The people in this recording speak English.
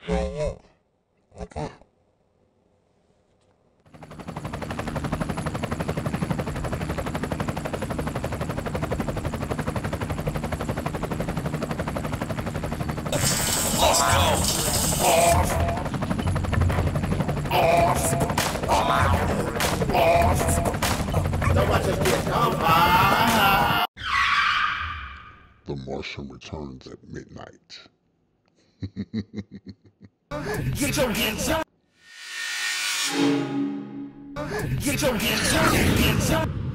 Okay. Let's go. The Martian returns at midnight. Get your hands up. Get your hands up.